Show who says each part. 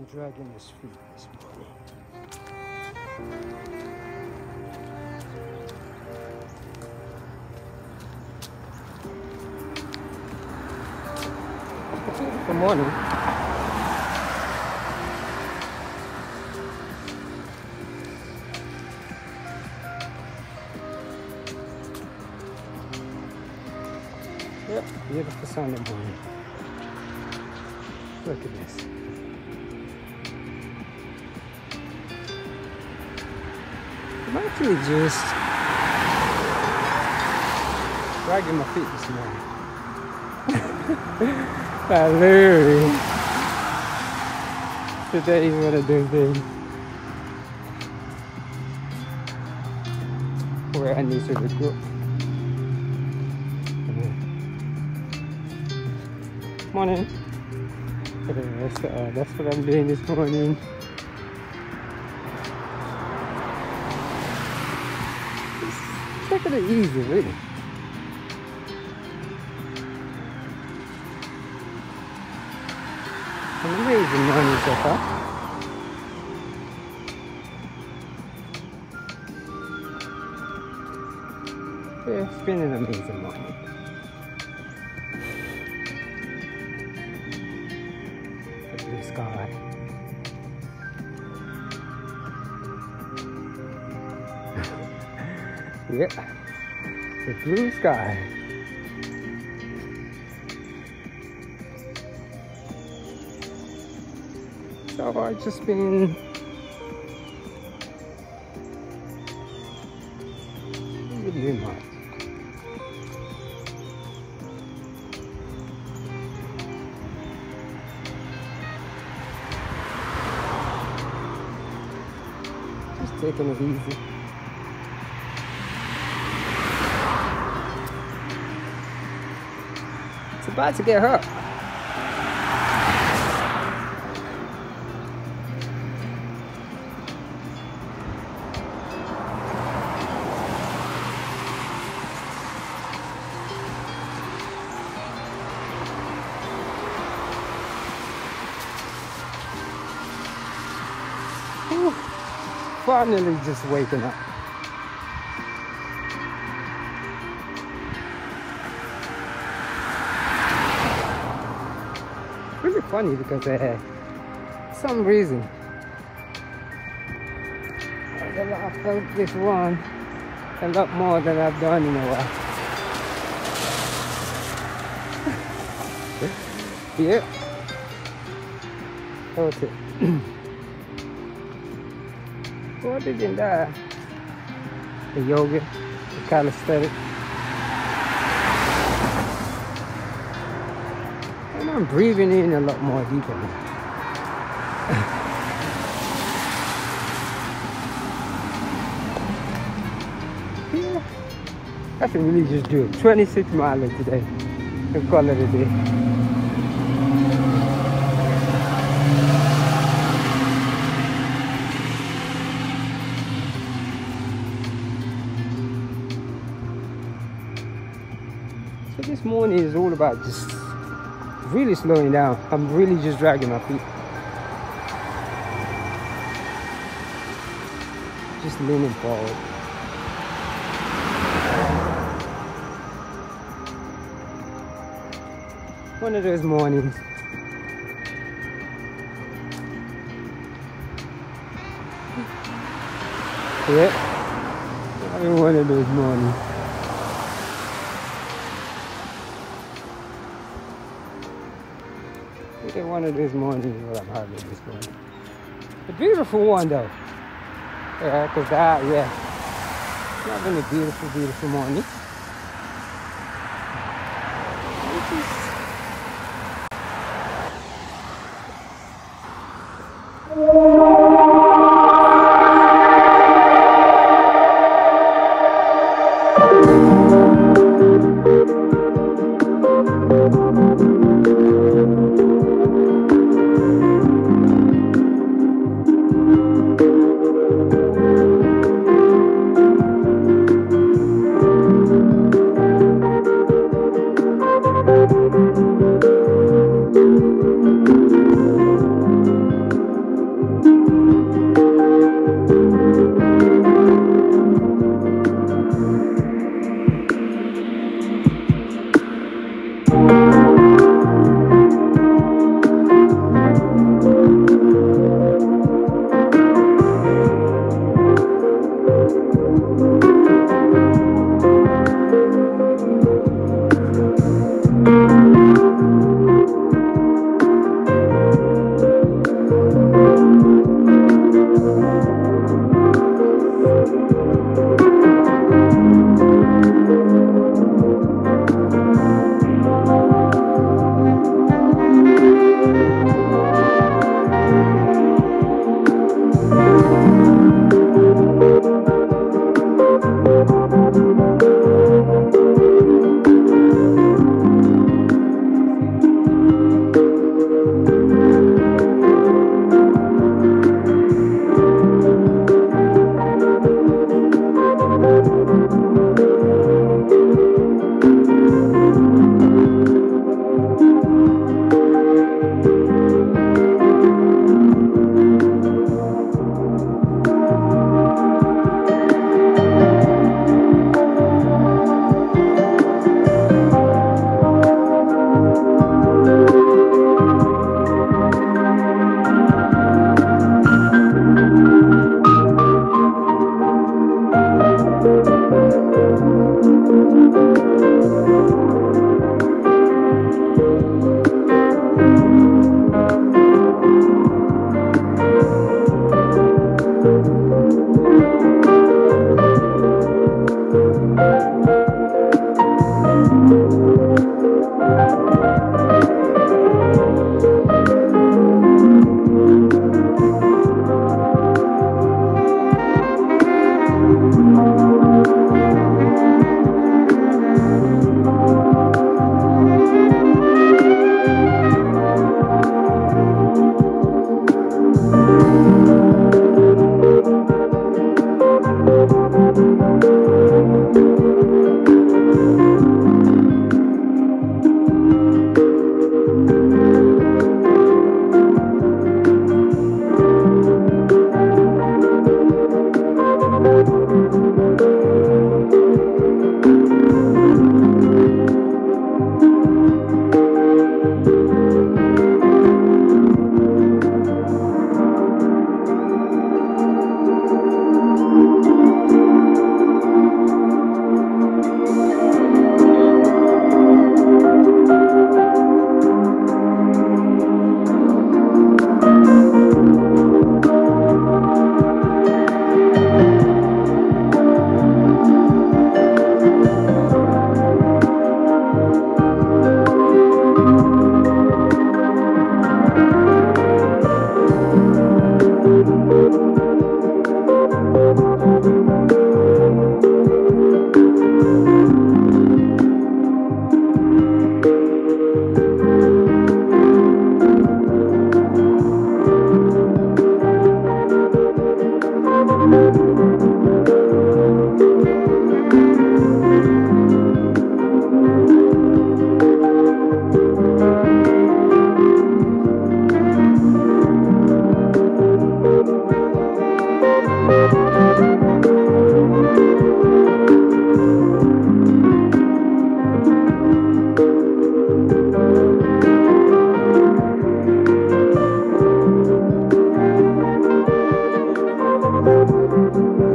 Speaker 1: dragging his feet this morning. Good morning. Yep, beautiful Sunday morning. Look at this. I'm actually just dragging my feet this morning. Literally. Today is one of those days where I need to regroup. Morning. So that's what I'm doing this morning. Just taking it easy, really. An amazing morning so far. Yeah, it's been an amazing morning. The blue sky. Yep, the blue sky. So I've just been really much. Just taking it easy. It's about to get hot. Finally just waking up. Really funny because for some reason I felt this one a lot more than I've done in a while. Yeah. Okay. Other than that, the yoga, the calisthenics, and I'm breathing in a lot more deeper now. Yeah, I should really just do it. 26 miles today and call it a day. So this morning is all about just really slowing down. I'm really just dragging my feet. Just leaning forward. One of those mornings. Yeah, having one of those mornings. One of those mornings is what I'm having this morning. A beautiful one though. Yeah, because yeah, it's not been a beautiful, beautiful morning. Bye.